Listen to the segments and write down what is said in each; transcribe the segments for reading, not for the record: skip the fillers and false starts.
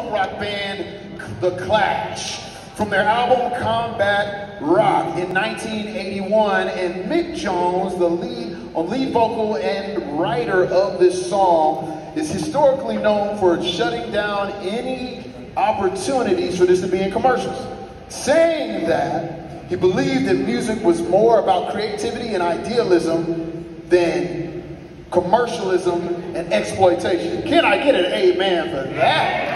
punk rock band The Clash from their album Combat Rock in 1981, and Mick Jones, the lead vocal and writer of this song, is historically known for shutting down any opportunities for this to be in commercials, saying that he believed that music was more about creativity and idealism than commercialism and exploitation. Can I get an amen for that?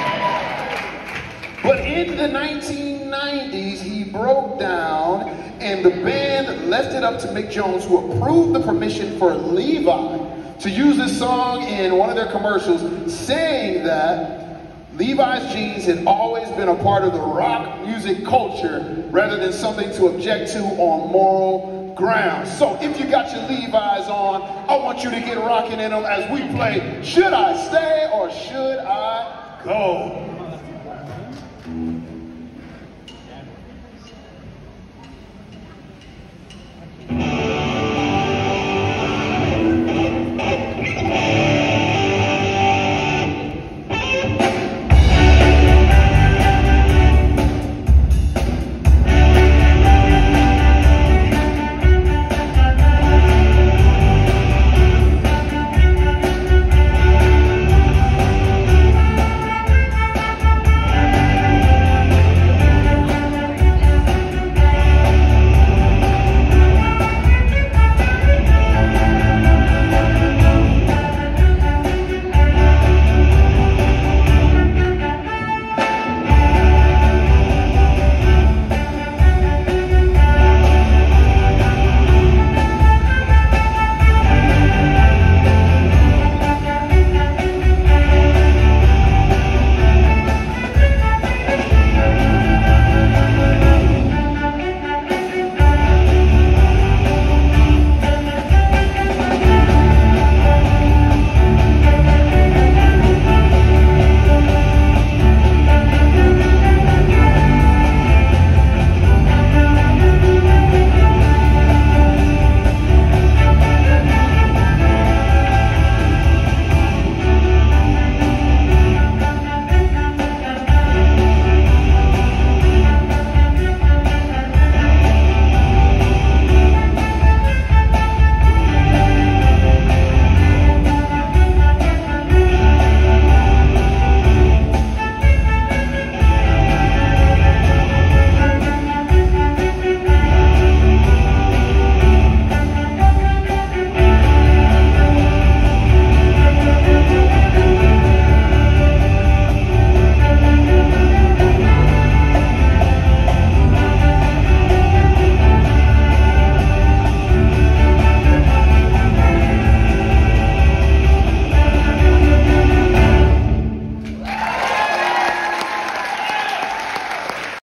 But in the 1990s, he broke down and the band left it up to Mick Jones, who approved the permission for Levi to use this song in one of their commercials, saying that Levi's jeans had always been a part of the rock music culture rather than something to object to on moral grounds. So if you got your Levi's on, I want you to get rocking in them as we play Should I Stay or Should I Go?